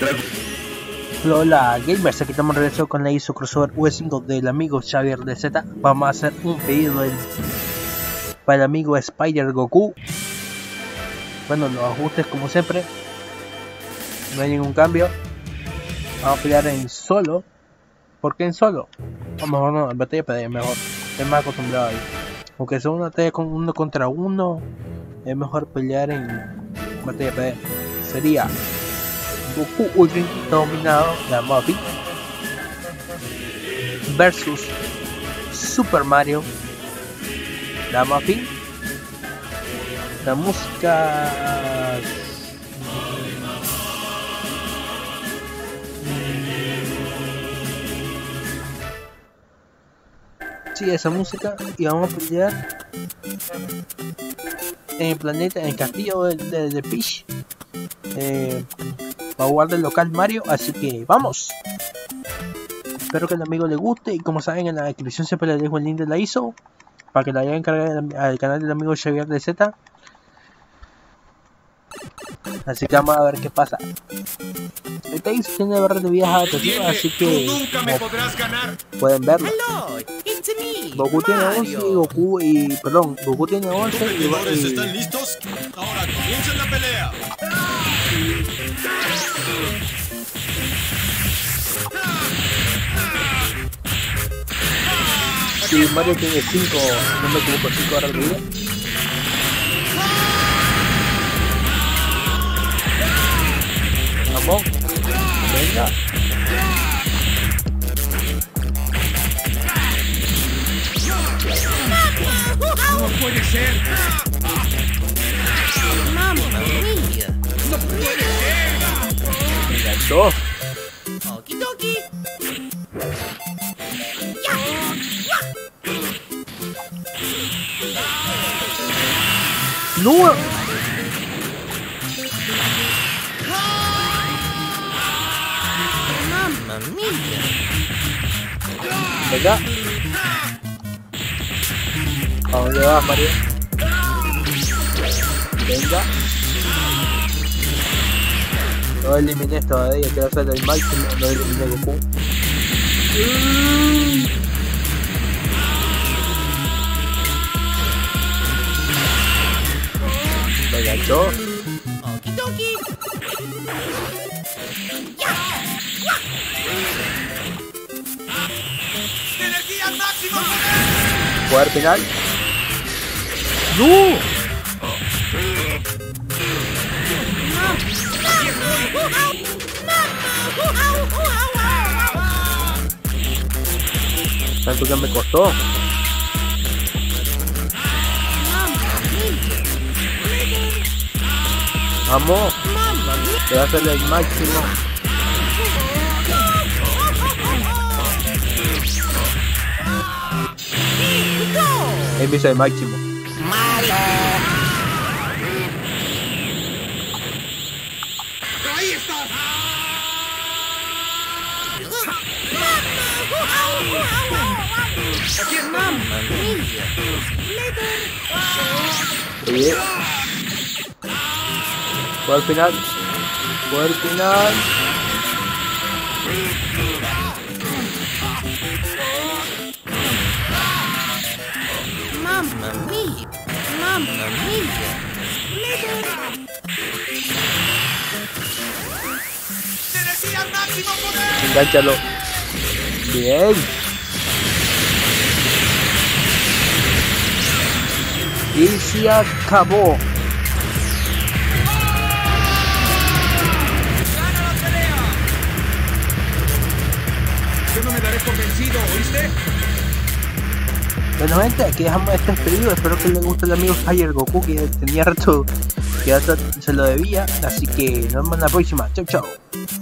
Hola gamers, aquí estamos regresando con la ISO Crossover V5 del amigo Xavier de Z. Vamos a hacer un pedido para el amigo Spider Goku. Bueno, los ajustes como siempre, no hay ningún cambio. Vamos a pelear en solo. ¿Por qué en solo? O mejor no, en batalla pelear mejor. Estoy más acostumbrado ahí. Aunque sea una batalla con 1 contra 1, es mejor pelear en batalla pelear. Sería Goku Ultra dominado, la Mobi versus Super Mario, la Mobi. La música sí, esa música, y vamos a pelear en el planeta, en el castillo de Peach. Va a jugar del local Mario, así que vamos. Espero que al amigo le guste, y como saben, en la descripción siempre les dejo el link de la ISO para que la vayan a cargar al canal del amigo Xavier de Z. Así que vamos a ver qué pasa. Esta ISO tiene barras de viaje adaptativas, así que nunca me podrás ganar. Pueden verlo. Hello, it's me, Goku tiene 11 y Goku Goku tiene 11 ¿Los jugadores están listos? Ahora comiencen la pelea. y Mario tiene 5, no me equivoco, 5 barras de vida. Vamos, venga. No puede ser. Mamma mia. No puede ser. Me enganchó. Okidoki. No. Mamma mia. Venga. ¿A dónde vas, Mario? Venga. No eliminé todavía, quiero hacer el máximo, no eliminé Goku. Me enganchó. Okidoki. ¡Energía al máximo! Poder final. ¡No! Tanto que me costó. Vamos. Voy a hacerle el máximo. Él me hizo el máximo. ¡Ahí está! Aquí es mamma mia. Oye. Poder final. Poder final. Mamma mia. Mamma mia. ¡Energía al máximo poder! Engánchalo. Bien. Y se acabó. ¡Gana la pelea! Yo no me daré por vencido, ¿oíste? Bueno, gente, aquí dejamos este pedido. Espero que les guste el amigo Fire Goku, que tenía rato que ya se lo debía. Así que nos vemos en la próxima. Chau, chau.